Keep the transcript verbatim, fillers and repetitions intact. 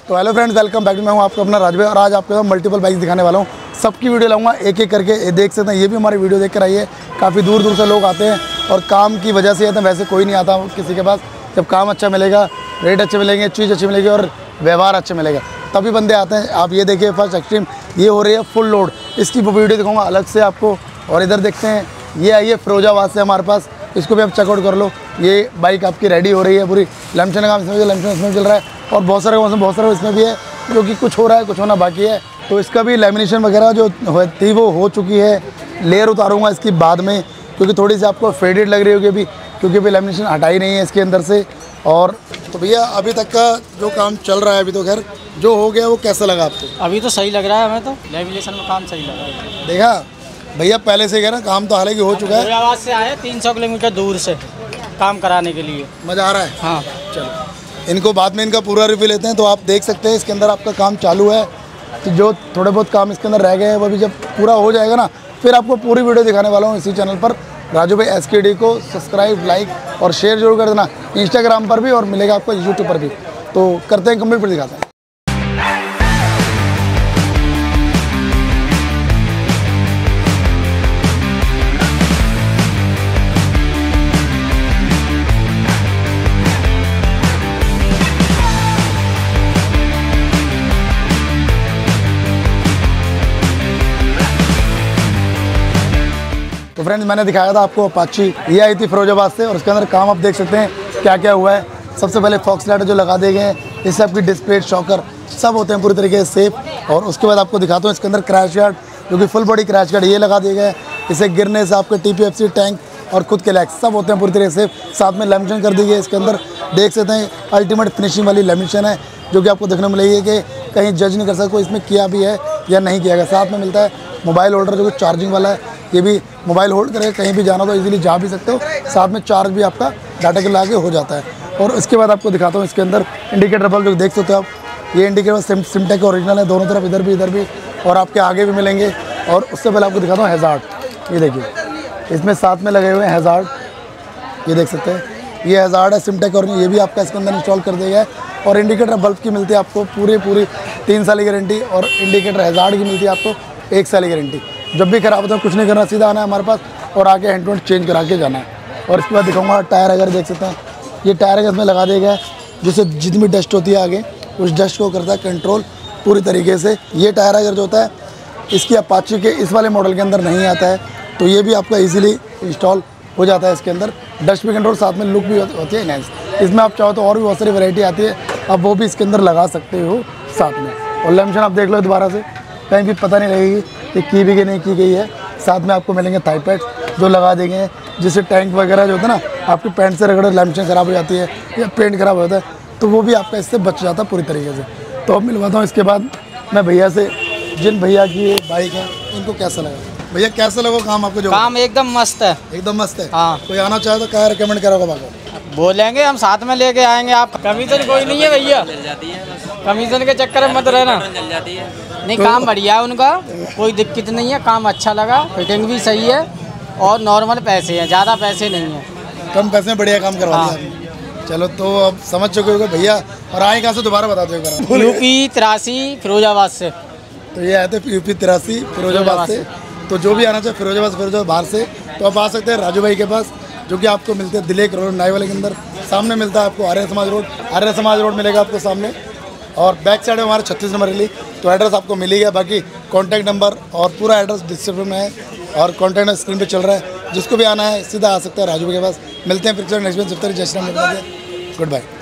तो hello friends, welcome back. मैं हूं आपको अपना राजभाई और आज आपको मल्टीपल बाइक दिखाने वाला हूं। सबकी वीडियो लाऊंगा एक एक करके। ये देख सकते हैं, ये भी हमारी वीडियो देख कर आई है। काफ़ी दूर दूर से लोग आते हैं और काम की वजह से आते हैं। वैसे कोई नहीं आता किसी के पास। जब काम अच्छा मिलेगा, रेट अच्छे मिलेंगे, चीज़ अच्छी मिलेगी और व्यवहार अच्छा मिलेगा, तभी बंदे आते हैं। आप ये देखिए फर्स्ट एक्सट्रीम, ये हो रही है फुल लोड। इसकी वीडियो दिखाऊंगा अलग से आपको। और इधर देखते हैं, ये आई है फिरोजाबाद से हमारे पास। इसको भी आप चेकआउट कर लो। ये बाइक आपकी रेडी हो रही है पूरी। लैम्पशन का काम इसमें भी लैम्पशन इसमें चल रहा है और बहुत सारे मौसम बहुत सारे इसमें भी है, जो कि कुछ हो रहा है, कुछ होना बाकी है। तो इसका भी लैमिनेशन वगैरह जो थी वो हो चुकी है। लेयर उतारूंगा इसकी बाद में, क्योंकि थोड़ी सी आपको फेडेड लग रही होगी अभी, क्योंकि अभी लैमिनेशन हटाई नहीं है इसके अंदर से। और तो भैया अभी तक का जो काम चल रहा है, अभी तो खैर जो हो गया, वो कैसा लगा आपको? अभी तो सही लग रहा है हमें, तो लैमिनेशन में काम सही लगा है। देखा भैया, पहले से कह रहा काम तो हालांकि हो चुका है। आवाज़ से आए तीन सौ किलोमीटर दूर से काम कराने के लिए। मज़ा आ रहा है? हाँ चलो, इनको बाद में इनका पूरा रिव्यू लेते हैं। तो आप देख सकते हैं इसके अंदर आपका काम चालू है। तो जो थोड़े बहुत काम इसके अंदर रह गए हैं, वो भी जब पूरा हो जाएगा ना, फिर आपको पूरी वीडियो दिखाने वाला हूँ इसी चैनल पर। राजू भाई एस के डी को सब्सक्राइब, लाइक और शेयर जरूर कर देना, इंस्टाग्राम पर भी और मिलेगा आपको यूट्यूब पर भी। तो करते हैं कंप्लीट, फिर दिखाते हैं। तो फ्रेंड्स, मैंने दिखाया था आपको अपाची, ये आई थी फिरोजाबाद से और उसके अंदर काम आप देख सकते हैं क्या क्या हुआ है। सबसे पहले फॉक्स लाइट जो लगा दिए गए हैं, इससे आपकी डिस्प्ले, शॉकर सब होते हैं पूरी तरीके से सेफ। और उसके बाद आपको दिखाता हूँ इसके अंदर क्रैश गार्ड, जो कि फुल बॉडी क्रैश गार्ड ये लगा दिए गए हैं। इसे गिरने से आपके T P F C tank और खुद के लैक्स सब होते हैं पूरी तरीके से सेफ। साथ में लैमिनेशन कर दी गई है इसके अंदर, देख सकते हैं अल्टीमेट फिनिशिंग वाली लैमिनेशन है, जो कि आपको देखने मिलेगी कि कहीं जज नहीं कर सकता कोई इसमें किया भी है या नहीं किया गया। साथ में मिलता है मोबाइल होल्डर, जो कि चार्जिंग वाला है। ये भी मोबाइल होल्ड करेगा, कहीं भी जाना तो इजीली जा भी सकते हो। साथ में चार्ज भी आपका डाटा के लाके हो जाता है। और इसके बाद आपको दिखाता हूँ इसके अंदर इंडिकेटर बल्ब, जो देख सकते हो आप। ये इंडिकेटर सिम सिमटेक ओरिजिनल है, दोनों तरफ, इधर भी इधर भी, और आपके आगे भी मिलेंगे। और उससे पहले आपको दिखाता हूँ हैज़ार्ड। ये देखिए, इसमें साथ में लगे हुए हैं हैज़ार्ड, ये देख सकते हैं। ये हैज़ार्ड है सिमटेक ओरिजिनल, ये भी आपका इसके अंदर इंस्टॉल कर दिया है। और इंडिकेटर बल्ब की मिलती है आपको पूरी पूरी तीन साल की गारंटी, और इंडिकेटर हैज़ार्ड की मिलती है आपको एक साल की गारंटी। जब भी खराब होता है कुछ नहीं करना, सीधा आना है हमारे पास और आके हैंड टू हैंड चेंज करा के जाना है। और इसके बाद दिखाऊंगा टायर। अगर देख सकते हैं, ये टायर अगर इसमें लगा दिया गया है, जिससे जितनी भी डस्ट होती है आगे, उस डस्ट को करता है कंट्रोल पूरी तरीके से। ये टायर अगर जो होता है, इसकी अपाची के इस वाले मॉडल के अंदर नहीं आता है, तो ये भी आपका ईजिली इंस्टॉल हो जाता है इसके अंदर। डस्ट भी कंट्रोल, साथ में लुक भी होती है इनहेंस। इसमें आप चाहो तो और भी बहुत सारी वैरायटी आती है, आप वो भी इसके अंदर लगा सकते हो साथ में। और लैमिनेशन आप देख लो दोबारा से, कहीं भी पता नहीं लगेगी कि की भी कि नहीं की गई है। साथ में आपको मिलेंगे थाई पैड जो लगा देंगे हैं, जिससे टैंक वगैरह जो होता है ना, आपकी पैंट से रगड़ लैमिनेशन ख़राब हो जाती है या पेंट खराब होता है, तो वो भी आपका इससे बच जाता है पूरी तरीके से। तो अब मिलवाता हूँ इसके बाद मैं भैया से, जिन भैया की बाइक है, इनको कैसा लगा। भैया कैसा लगा काम आपको? जो काम एकदम मस्त है, एकदम मस्त है। हाँ, कोई आना चाहे तो क्या रिकमेंड करोगे बाबा? बोलेंगे हम साथ में लेके आएंगे। आप कमीशन कोई नहीं है भैया, कमीशन के चक्कर में मत रहना। नहीं, काम बढ़िया है उनका, कोई दिक्कत नहीं है, काम अच्छा लगा, फिटिंग भी सही है और नॉर्मल पैसे हैं, ज़्यादा पैसे नहीं हैं, कम पैसे में बढ़िया काम करवा दिया आपने। चलो, तो अब समझ चुके हो भैया। और आए कहाँ से, दोबारा बता दो। यूपी तिरासी फिरोजाबाद से। तो ये आए थे यूपी तिरासी फिरोजाबाद से। तो जो भी आना चाहे फिरोजाबाद से, फिरोजाबाद बाहर से, तो आप आ सकते हैं राजू भाई के पास, जो कि आपको मिलते हैं दिलेक रोड नाई वाले के अंदर। सामने मिलता है आपको आर्य समाज रोड, आर्य समाज रोड मिलेगा आपको सामने। और बैक साइड में हमारे छत्तीस नंबर गली। तो एड्रेस आपको मिल ही गया। बाकी कॉन्टैक्ट नंबर और पूरा एड्रेस डिस्क्रिप्शन में है और कॉन्टैक्ट नंबर स्क्रीन पे चल रहा है। जिसको भी आना है सीधा आ सकता है राजू भाई के पास। मिलते हैं फिर नेक्स्ट में। जब तक जय श्री राम, गुड बाय।